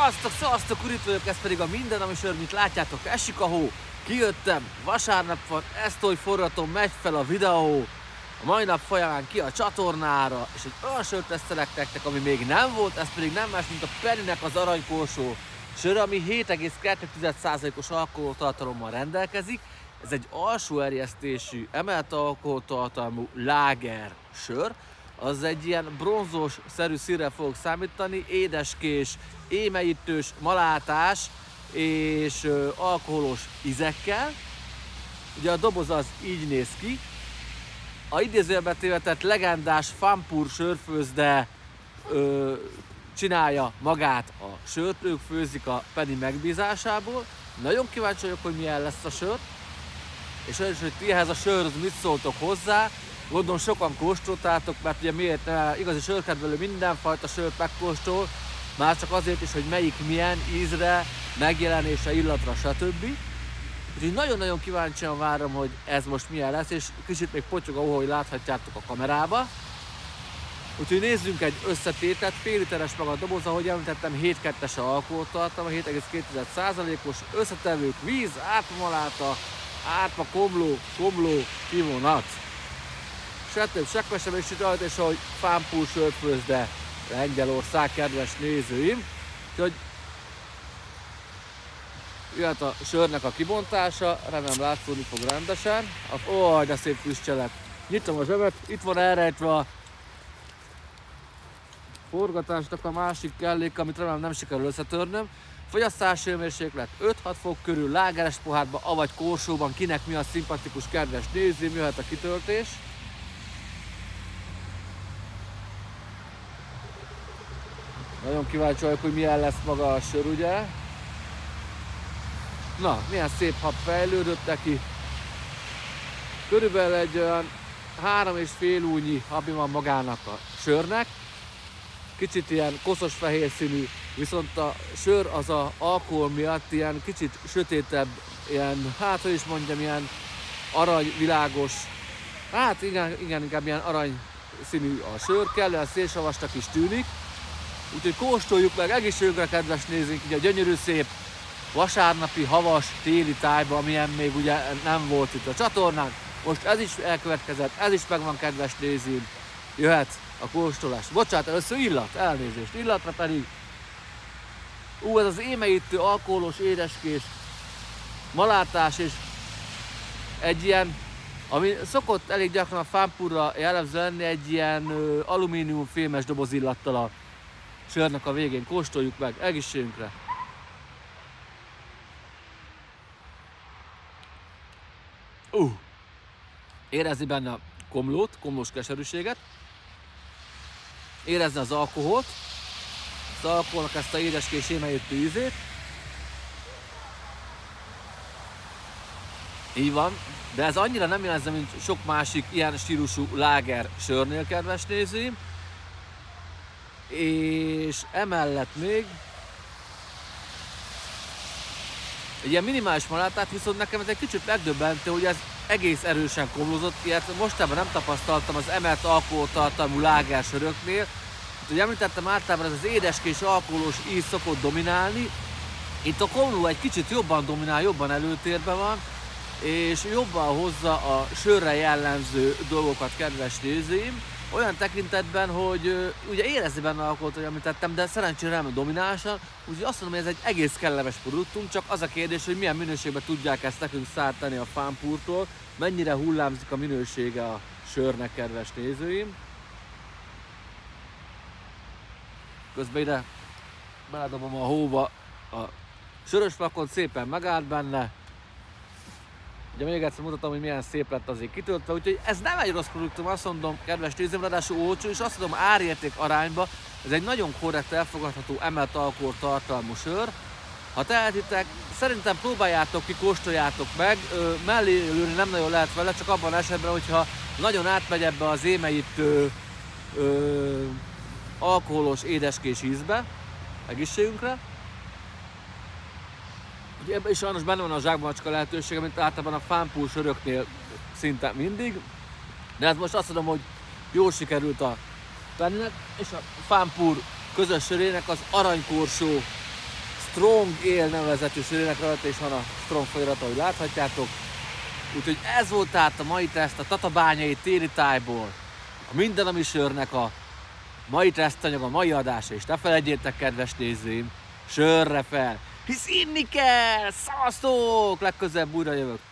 Szevasztok, Urit vagyok, ez pedig a Mindennapi Sör, mint látjátok, esik a hó, kijöttem, vasárnap van, ezt oly forraton, megy fel a videó, a mai nap folyamán ki a csatornára, és egy olyan sört tesztelek nektek, ami még nem volt, ez pedig nem más, mint a Pennynek az aranykorsó sör, ami 7,2%-os alkoholtartalommal rendelkezik. Ez egy alsó erjesztésű, emelt alkoholtartalmú láger sör. Az egy ilyen bronzos-szerű színre fogok számítani, édeskés, émeítős, malátás és alkoholos ízekkel. Ugye a doboz az így néz ki. A idézőjelbe tévetett legendás Fanpur sörfőzde csinálja magát a sört, ők főzik a Penny megbízásából. Nagyon kíváncsi vagyok, hogy milyen lesz a sör, és olyan is, hogy ti ehhez a sörhöz mit szóltok hozzá. Gondolom sokan kóstoltátok, mert ugye miért ne, igazi sörkedvelő mindenfajta sört megkóstol, már csak azért is, hogy melyik milyen ízre, megjelenésre, illatra, stb. Úgyhogy nagyon-nagyon kíváncsian várom, hogy ez most milyen lesz, és kicsit még potyog, ahogy láthatjátok a kamerába. Úgyhogy nézzünk egy összetételt, fél literes maga a doboz, ahogy említettem, 7,2-es alkoholtartalma, 7,2%-os összetevők, víz, átmaláta, átma, komló, kivonat. Se több, se kevesebb, és itt rajta is, hogy Fanpur sörfőzde Lengyelország, kedves nézőim. Úgyhogy jöhet a sörnek a kibontása, remélem látszódni fog rendesen. Ó, de szép füstcselet. Nyitom a zsebet, itt van elrejtve a forgatásnak a másik kellék, amit remélem nem sikerül összetörnöm. Fogyasztási hőmérséklet 5-6 fok körül, lágeres pohárban, avagy korsóban, kinek mi a szimpatikus, kedves nézőim, jöhet a kitöltés. Nagyon kíváncsi vagyok, hogy milyen lesz maga a sör, ugye? Na, milyen szép hab fejlődött neki. Körülbelül egy olyan 3,5 újnyi habi van magának a sörnek. Kicsit ilyen koszos fehér színű, viszont a sör az a alkohol miatt ilyen kicsit sötétebb, ilyen, hát hogy is mondjam, ilyen aranyvilágos, hát igen, inkább ilyen arany színű a sör, kellően szélsavasnak is tűnik. Úgyhogy kóstoljuk meg egészségünkre, kedves nézőink, ugye a gyönyörű szép vasárnapi havas téli tájban, amilyen még ugye nem volt itt a csatornán. Most ez is elkövetkezett, ez is megvan, kedves nézőim. Jöhet a kóstolás. Bocsánat, először illat, elnézést. Illatra pedig ez az émeítő, alkoholos, édeskés, malátás és egy ilyen, ami szokott elég gyakran a Fanpurra jellemző lenni, egy ilyen alumínium fémes doboz illattal a sörnek a végén. Kóstoljuk meg, egészségünkre! Érezni benne a komlós keserűséget, érezni az alkoholt, az alkoholnak ezt a édeskés émeítő ízét. Így van, de ez annyira nem jellemző, mint sok másik ilyen stílusú láger sörnél, kedves nézőim. És emellett még egy ilyen minimális malátát, viszont nekem ez egy kicsit megdöbbentő, hogy ez egész erősen komlózott, ilyet mostában nem tapasztaltam az emelt alkoholtartalmú lágersöröknél. Hogy említettem, általában ez az édeskés alkoholos íz szokott dominálni. Itt a komló egy kicsit jobban dominál, jobban előtérben van, és jobban hozza a sörre jellemző dolgokat, kedves nézőim. Olyan tekintetben, hogy ugye érezni benne alkoholt, hogy említettem, de szerencsére nem dominánsan, úgyhogy azt mondom, hogy ez egy egész kellemes produktum, csak az a kérdés, hogy milyen minőségben tudják ezt nekünk szállítani a Fanpurtól, mennyire hullámzik a minősége a sörnek, kedves nézőim. Közben ide beledobom a hóba a sörös flakont, szépen megállt benne. Ugye még egyszer mutatom, hogy milyen szép lett azért kitöltve, úgyhogy ez nem egy rossz produktum, azt mondom, kedves nézőim, ráadásul olcsó, és azt mondom, árérték arányba, ez egy nagyon korrekt, elfogadható, emelt alkoholtartalmú sör. Ha tehetitek, szerintem próbáljátok ki, kóstoljátok meg, mellé lőni nem nagyon lehet vele, csak abban esetben, hogyha nagyon átmegy ebbe az émeítő alkoholos, édeskés ízbe, egészségünkre. Ugye ebben is sajnos benne van a zsákmacska lehetősége, mint általában a Fanpur söröknél szinte mindig. De hát most azt mondom, hogy jól sikerült a Pennynek és a Fanpur közös sörének az aranykorsó Strong Ale nevezetű sörnek rajta, és van a Strong folyirata, ahogy láthatjátok. Úgyhogy ez volt tehát a mai teszt a tatabányai téli tájból. A Minden Ami Sörnek a mai tesztanyag, a mai adása, és ne felejtjétek, kedves nézőim, sörre fel, hisz inni kell! Szavaztok! Legközelebb újra jövök.